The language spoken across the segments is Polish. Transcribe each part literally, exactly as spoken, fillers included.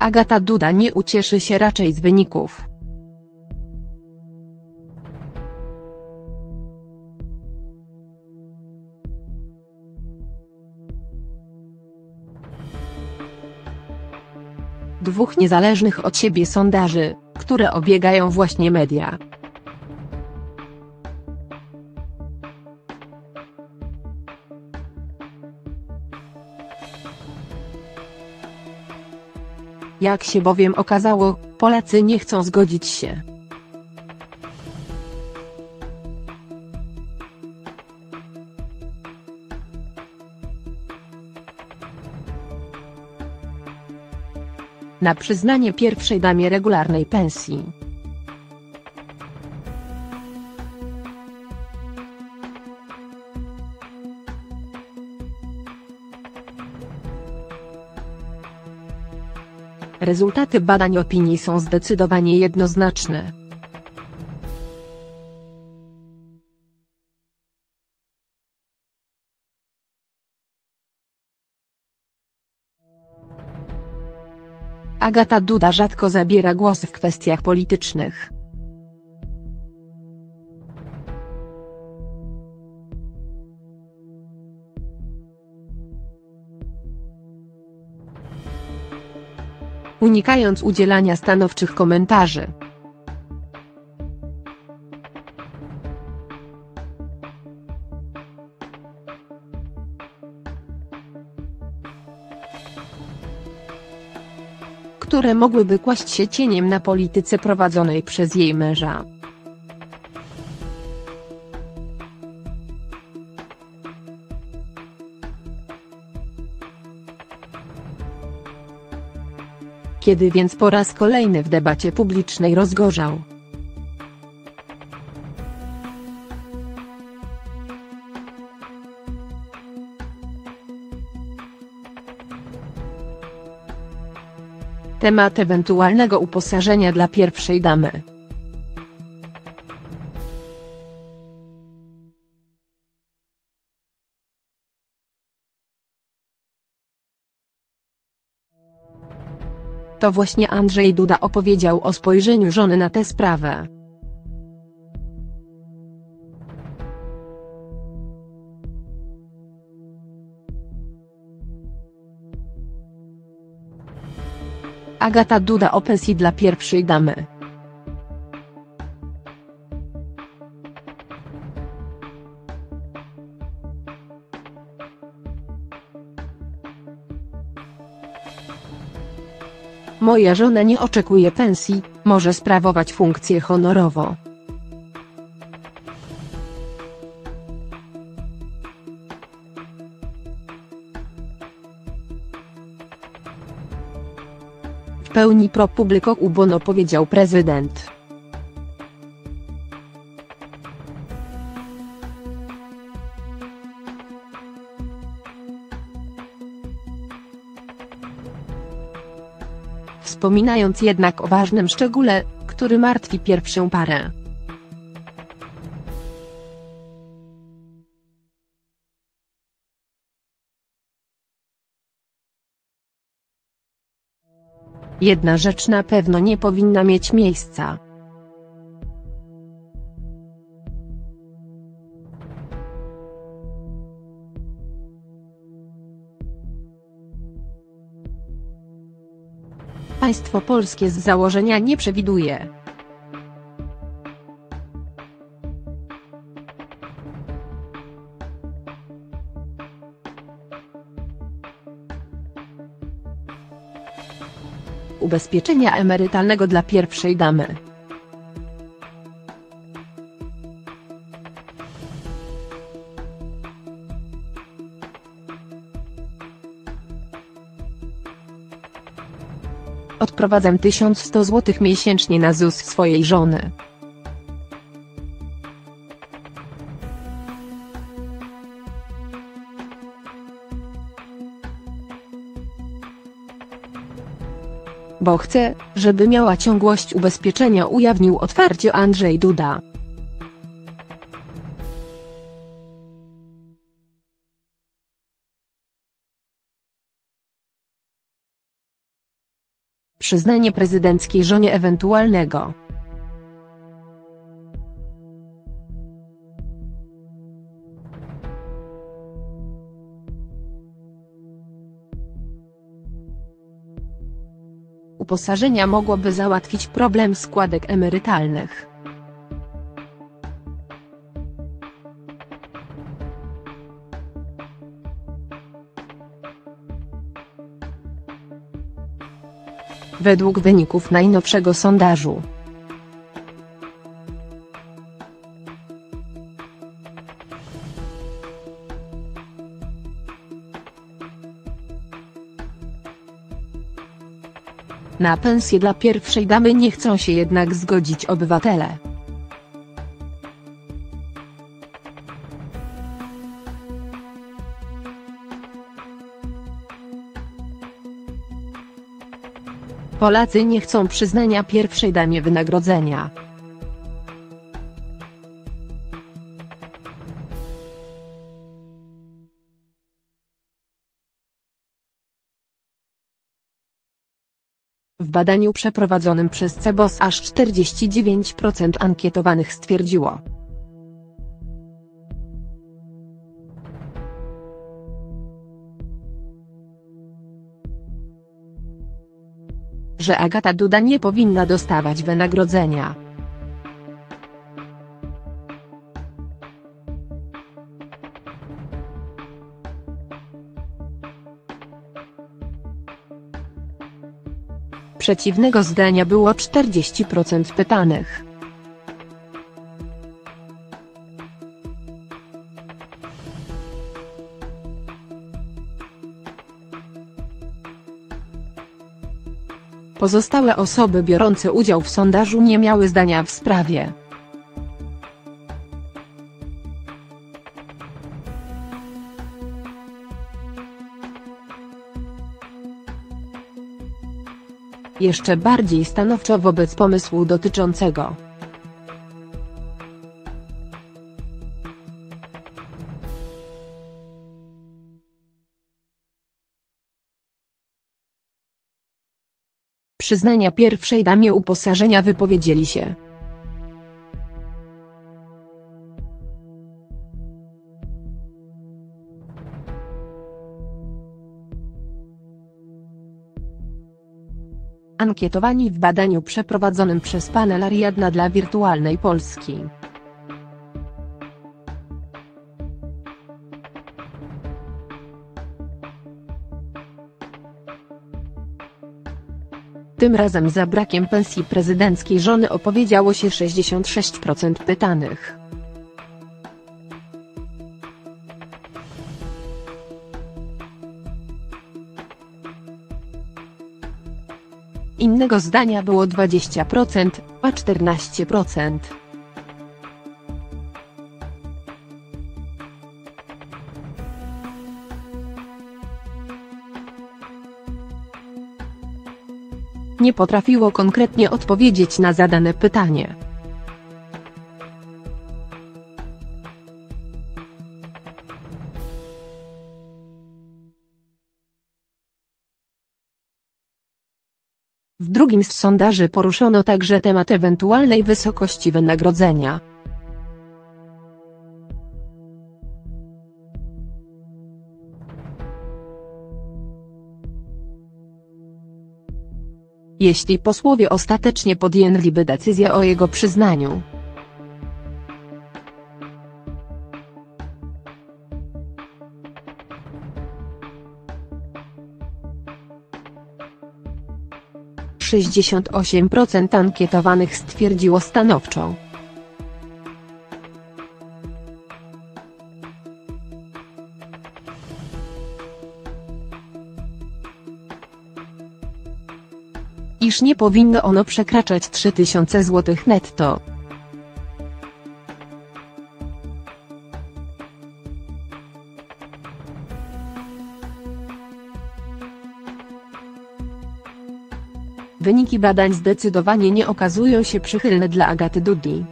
Agata Duda nie ucieszy się raczej z wyników. Dwóch niezależnych od siebie sondaży, które obiegają właśnie media. Jak się bowiem okazało, Polacy nie chcą zgodzić się. Na przyznanie pierwszej damie regularnej pensji. Rezultaty badań opinii są zdecydowanie jednoznaczne. Agata Duda rzadko zabiera głos w kwestiach politycznych. Unikając udzielania stanowczych komentarzy. Które mogłyby kłaść się cieniem na polityce prowadzonej przez jej męża. Kiedy więc po raz kolejny w debacie publicznej rozgorzał. Temat ewentualnego uposażenia dla pierwszej damy. To właśnie Andrzej Duda opowiedział o spojrzeniu żony na tę sprawę. Agata Duda o pensji dla pierwszej damy. Moja żona nie oczekuje pensji, może sprawować funkcję honorowo. W pełni pro publico ubono powiedział prezydent. Wspominając jednak o ważnym szczególe, który martwi pierwszą parę. Jedna rzecz na pewno nie powinna mieć miejsca. Państwo polskie z założenia nie przewiduje ubezpieczenia emerytalnego dla pierwszej damy. Odprowadzam tysiąc sto złotych miesięcznie na Z U S swojej żony. Bo chcę, żeby miała ciągłość ubezpieczenia, ujawnił otwarcie Andrzej Duda. Przyznanie prezydenckiej żonie ewentualnego uposażenia mogłoby załatwić problem składek emerytalnych. Według wyników najnowszego sondażu na pensję dla pierwszej damy nie chcą się jednak zgodzić obywatele. Polacy nie chcą przyznania pierwszej damie wynagrodzenia. W badaniu przeprowadzonym przez C B O S aż czterdzieści dziewięć procent ankietowanych stwierdziło, że Agata Duda nie powinna dostawać wynagrodzenia. Przeciwnego zdania było czterdzieści procent pytanych. Pozostałe osoby biorące udział w sondażu nie miały zdania w sprawie. Jeszcze bardziej stanowczo wobec pomysłu dotyczącego przyznania pierwszej damie uposażenia wypowiedzieli się ankietowani w badaniu przeprowadzonym przez panel Ariadna dla Wirtualnej Polski. Tym razem za brakiem pensji prezydenckiej żony opowiedziało się sześćdziesiąt sześć procent pytanych. Innego zdania było dwadzieścia procent, a czternaście procent. Nie potrafiło konkretnie odpowiedzieć na zadane pytanie. W drugim z sondaży poruszono także temat ewentualnej wysokości wynagrodzenia. Jeśli posłowie ostatecznie podjęliby decyzję o jego przyznaniu. sześćdziesiąt osiem procent ankietowanych stwierdziło stanowczo, iż nie powinno ono przekraczać trzy tysiące złotych netto. Wyniki badań zdecydowanie nie okazują się przychylne dla Agaty Dudy.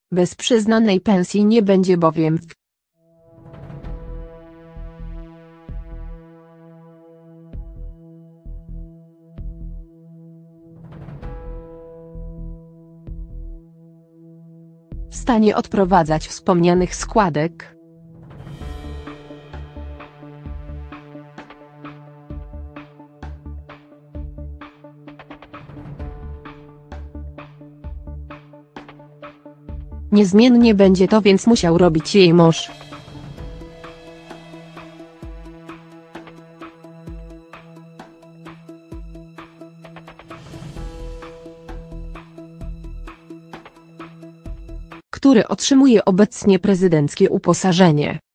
Bez przyznanej pensji nie będzie bowiem w w stanie odprowadzać wspomnianych składek. Niezmiennie będzie to więc musiał robić jej mąż. Który otrzymuje obecnie prezydenckie uposażenie.